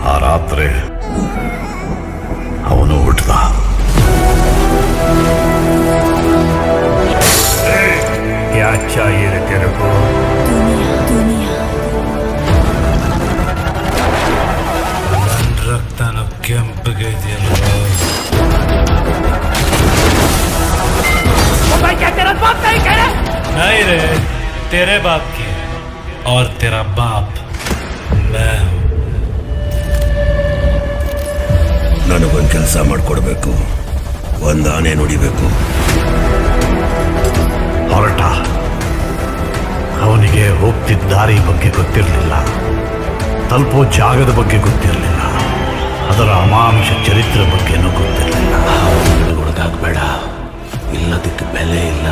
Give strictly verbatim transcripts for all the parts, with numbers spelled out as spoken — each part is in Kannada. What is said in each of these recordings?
ಆ ರಾತ್ರಿ ಅವನು ಹುಟ್ಟದ. क्या चाहिए रे तेरे को? दुनिया दुनिया ನನ್ನ ರಕ್ತನ ಕೆಂಪಗೆ ಇದೆಯಲ್ಲ. क्या तेरा बाप नहीं कह रहा? नहीं रे, तेरे बाप की है और तेरा बाप मैं हूं. ನನಗೊಂದು ಕೆಲಸ ಮಾಡಿಕೊಡ್ಬೇಕು, ಒಂದು ಆನೆ ನುಡಿಬೇಕು. ಹೊರಟ ಅವನಿಗೆ ಹೋಗ್ತಿದ್ದ ದಾರಿ ಬಗ್ಗೆ ಗೊತ್ತಿರಲಿಲ್ಲ, ತಲುಪೋ ಜಾಗದ ಬಗ್ಗೆ ಗೊತ್ತಿರಲಿಲ್ಲ, ಅದರ ಅಮಾನುಷ ಚರಿತ್ರೆ ಬಗ್ಗೆನೂ ಗೊತ್ತಿರಲಿಲ್ಲ. ಒಳಗಾಗಬೇಡ, ಇಲ್ಲದಕ್ಕೆ ಬೆಲೆ ಇಲ್ಲ.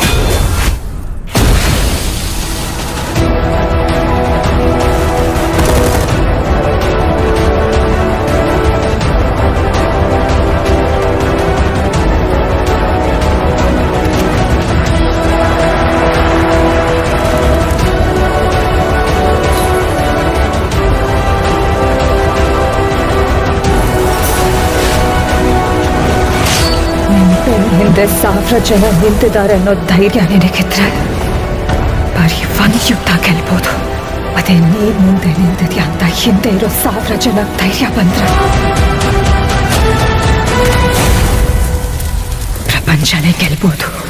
ಹಿಂದೆ ಸಾವಿರ ಜನ ನಿಂತಿದ್ದಾರೆ ಅನ್ನೋ ಧೈರ್ಯ ನಿನಗಿದ್ರೆ ಬರೀ ಒಂದು ಯುದ್ಧ ಗೆಲ್ಬೋದು. ಅದೇ ನೀನ್ ಮುಂದೆ ನಿಂತಿದ್ಯಾ ಅಂತ ಹಿಂದೆ ಇರೋ ಸಾವಿರ ಜನ ಧೈರ್ಯ ಬಂದ್ರೆ ಪ್ರಪಂಚನೇ ಗೆಲ್ಬೋದು.